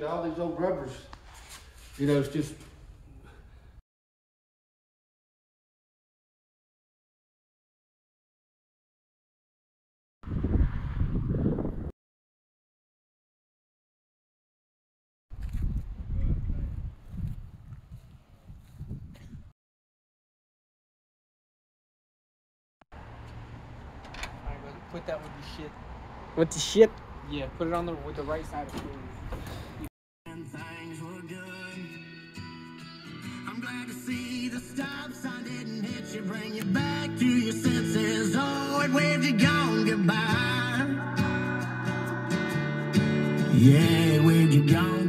dude. All these old rubbers, you know, it's just. Put that with the shit. With the shit? Yeah, put it on with the right side of the screen. And things were good. I'm glad to see the stop sign didn't hit you, bring you back to your senses. Oh, and waved you gone goodbye. Yeah, waved you gone.